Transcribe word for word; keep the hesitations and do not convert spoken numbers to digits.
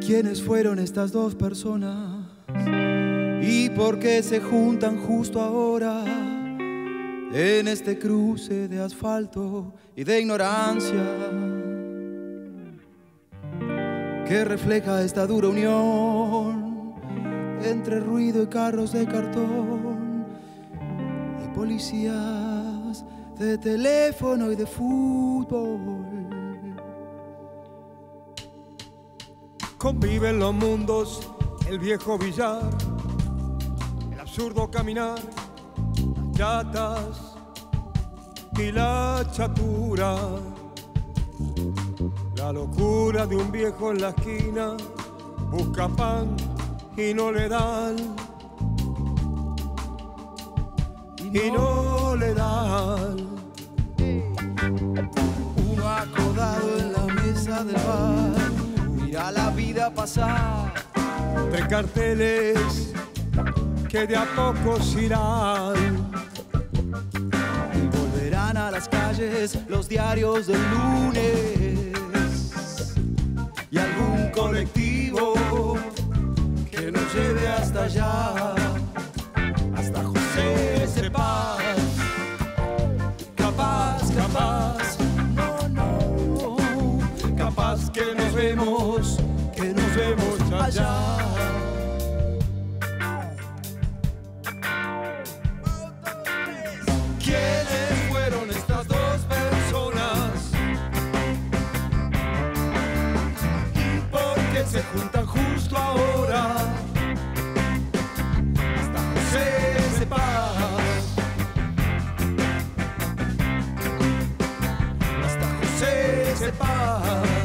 ¿Quiénes fueron estas dos personas? ¿Y por qué se juntan justo ahora en este cruce de asfalto y de ignorancia que refleja esta dura unión entre ruido y carros de cartón y policías de teléfono y de fútbol? Conviven los mundos, el viejo billar, el absurdo caminar, las chatas y la chatura, la locura de un viejo en la esquina, busca pan y no le dan, y no le dan. Uno acodado en la mesa del bar, mira la vida pasar entre carteles que de a poco se irán. Y volverán a las calles los diarios del lunes y algún colectivo que nos lleve hasta allá, hasta José Cepaz. Capaz, capaz, no, no, capaz que nos vemos, que nos vemos allá. ¿Quiénes fueron estas dos personas? ¿Y por qué se juntan justo ahora? Hasta José Cepaz, hasta José Cepaz.